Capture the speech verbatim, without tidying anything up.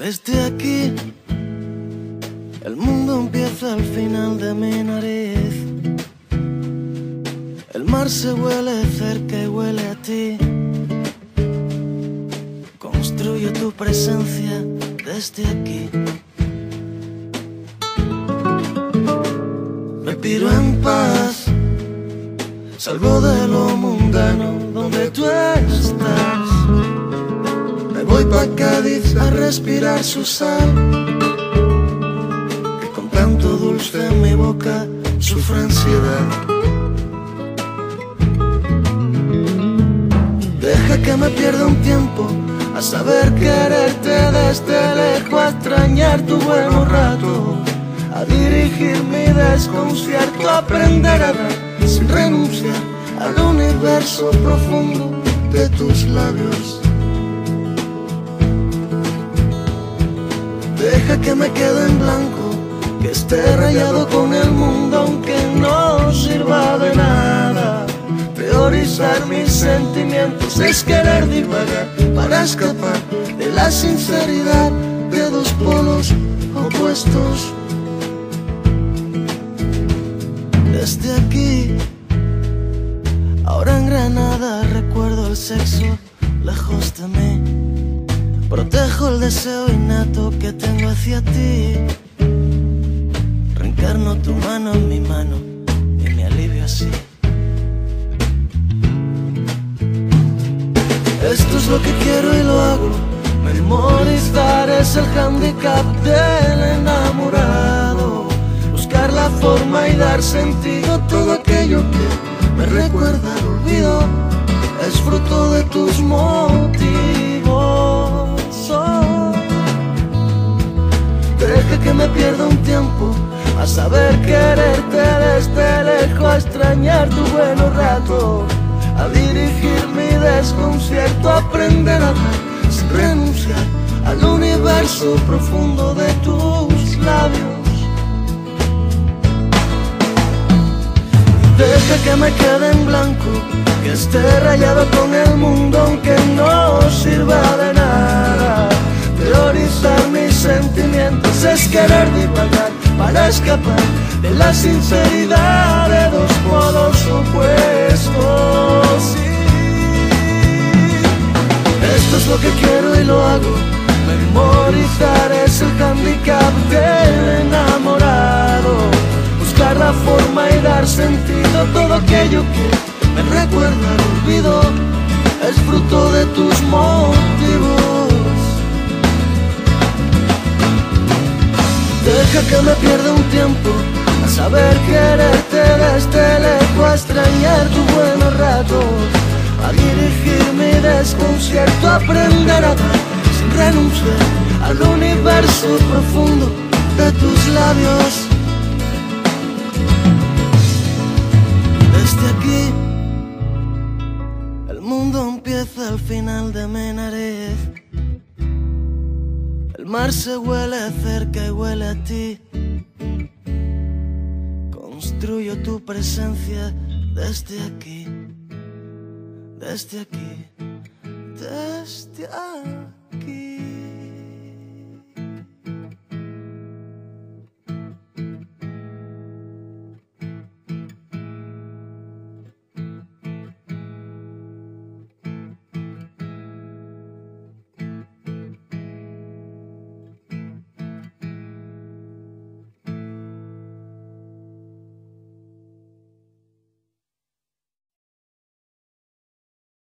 Desde aquí, el mundo empieza al final de mi nariz. El mar se huele cerca y huele a ti. Construyo tu presencia desde aquí. Me piro en paz, salgo de lo mundano donde tú estás. Me voy pa' Cádiz a respirar su sal, que con tanto dulce en mi boca sufre ansiedad. Deja que me pierda un tiempo a saber quererte desde lejos, a extrañar tu buenos ratos, a dirigir mi desconcierto, a aprender a dar sin renunciar al universo profundo de tus labios. Deja que me quede en blanco, que esté rayado con el mundo aunque no sirva de nada. Teorizar mis sentimientos es querer divagar para escapar de la sinceridad de dos polos opuestos. Desde aquí, ahora en Granada recuerdo el sexo lejos de mí. Protejo el deseo innato que tengo hacia ti. Reencarno tu mano en mi mano y me alivio así. Esto es lo que quiero y lo hago. Memorizar es el handicap del enamorado. Buscar la forma y dar sentido a todo aquello que me recuerda al olvido. Es fruto de tus motivos. Deja que me pierda un tiempo a saber quererte desde lejos, a extrañar tu buenos ratos, a dirigir mi desconcierto, a aprender a dar sin renunciar al universo profundo de tus labios. Deja que me quede en blanco, que esté rayado con el mundo aunque no sirva de nada. Teorizar mis sentimientos es querer divagar para escapar de la sinceridad de dos polos opuestos. Sí. Esto es lo que quiero y lo hago. Memorizar es el handicap del enamorado. Buscar la forma y dar sentido a todo aquello que me recuerda al olvido. Es fruto de tus motivos. Deja que me pierda un tiempo a saber quererte desde lejos, a extrañar tus buenos ratos, a dirigir mi desconcierto, a aprender a dar sin renunciar al universo profundo de tus labios. Desde aquí, el mundo empieza al final de mi nariz. El mar se huele cerca y huele a ti. Construyo tu presencia desde aquí, desde aquí, desde aquí.